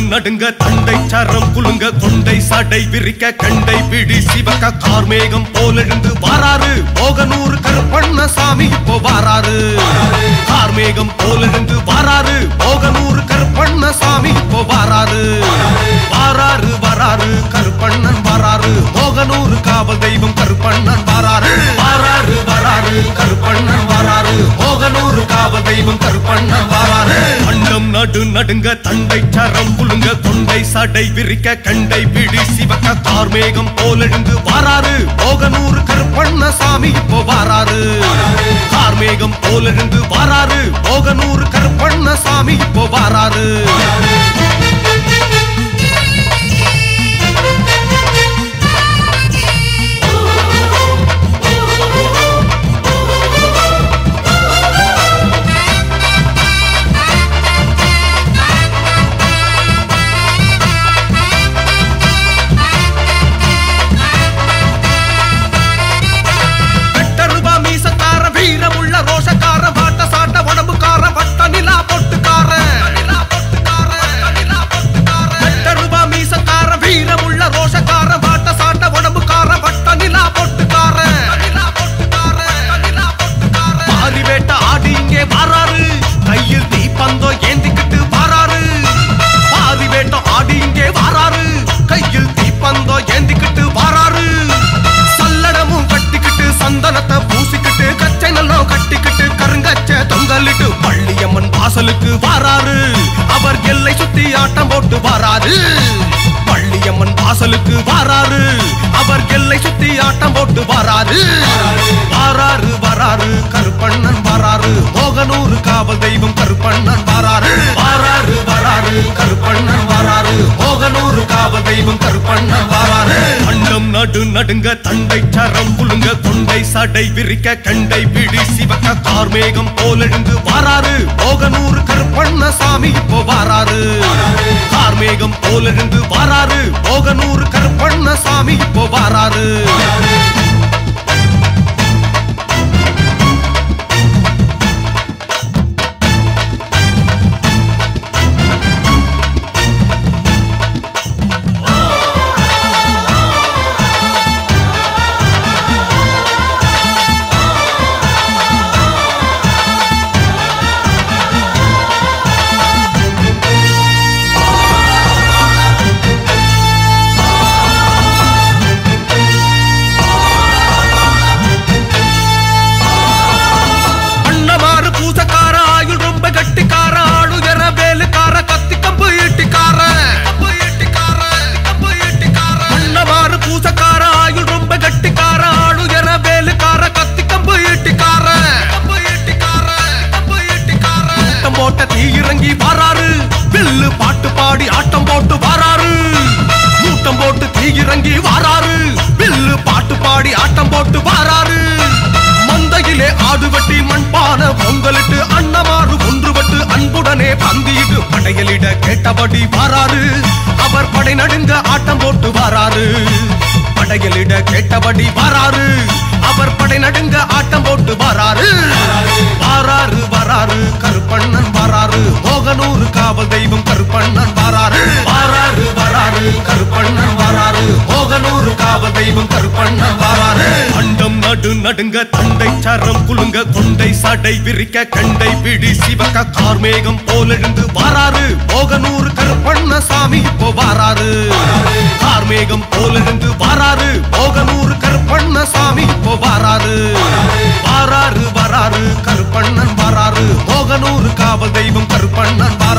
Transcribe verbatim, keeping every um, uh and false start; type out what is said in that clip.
நடுங்க தண்டை சரம் குலுங்க கொண்டை சடை விரிக்க கண்டை பிடி சிவக்க கார்மேகம் போலெழுந்து வாராரு போகனூர் கருப்பண்ணசாமி இப்போ வாராரு கார்மேகம் போலெழுந்து வாராரு போகனூர் கருப்பண்ணசாமி இப்போ வாராரு வாராரு வராரு கருப்பண்ணன் வாராரு போகனூர் காவல் தெய்வம் கருப்பண்ணன் வாராரு வாராரு வராரு கருப்பண்ணன் வாராரு போகனூர் காவல் தெய்வம் கருப்பண்ணன் வாராரு அண்டம் நடு நடுங்க தண்டை சரம் குலுங்க கொண்டை சடை விரிக்க கண்டை பிடி சிவக்க கார்மேகம் போலெழுந்து வாராரு போகனூர் கருப்பண்ணசாமி இப்போ வாராரு கார்மேகம் போலெழுந்து வாராரு போகனூர் கருப்பண்ணசாமி இப்போ வாராரு வாசலுக்கு வாராரு அவர் எல்லை சுத்தி ஆட்டம் போட்டு வாராரு பள்ளியம்மன் வாசலுக்கு வாராரு அவர் எல்லை சுத்தி ஆட்டம் போட்டு வாராரு வாராரு வராரு கருப்பண்ணன் வாராரு போகனூர் காவல் தெய்வம் கருப்பண்ணன் வாராரு வாராரு வராரு கருப்பண்ணன் வாராரு போகனூர் காவல் தெய்வம் கருப்பண்ணன் வாராரு அண்டம் நடு நடுங்க தண்டை சரம் குலுங்க கொண்டை சடை விரிக்க கண்டை பிடி சிவக்க கார்மேகம் போலெழுந்து வாராரு போகனூர் கருப்பண்ணசாமி இப்போ வாராரு கார்மேகம் போலெழுந்து வாராரு போகனூர் கருப்பண்ணசாமி இப்போ வாராரு இறங்கி வாராரு வில்லு பாட்டு பாடி ஆட்டம் போட்டு வாராரு கூட்டம் போட்டு தீயிறங்கி வாராரு வில்லு பாட்டு பாடி ஆட்டம் போட்டு வாராரு மந்தையிலே ஆடு வெட்டி மண்பான பொங்கலிட்டு அன்னமாறு ஒன்றுபட்டு அன்புடனே பந்தியிட்டு படையலிட கேட்டபடி வாராரு அவர் படை நடுங்க ஆட்டம் போட்டு வாராரு படையலிட கேட்டபடி வாராரு அவர் படை நடுங்க ஆட்டம் போட்டு வாராரு வாராரு வராரு கருப்பண்ணன் வாராரு போகனூர் காவல் தெய்வம் கருப்பண்ணன் வாராரு வாராரு வராரு கருப்பண்ணன் வாராரு போகனூர் காவல் தெய்வம் கருப்பண்ணன் வாராரு அண்டம் நடு நடுங்க தண்டை சரம் குலுங்க கொண்டை சடை விரிக்க கண்டை பிடி சிவக்க கார்மேகம் போலெழுந்து வாராரு போகனூர் கருப்பண்ணசாமி இப்போ வாராரு கார்மேகம் போலெழுந்து வாராரு போகனூர் கருப்பண்ணசாமி இப்போ வாராரு வாராரு வராரு கருப்பண்ணன் வாராரு போகனூர் காவல் தெய்வம் கருப்பண்ணன்